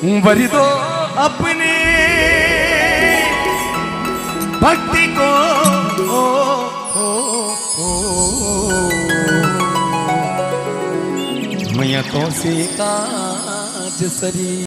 भरी दो अपनी भक्ति को मैया तो से काज सरी।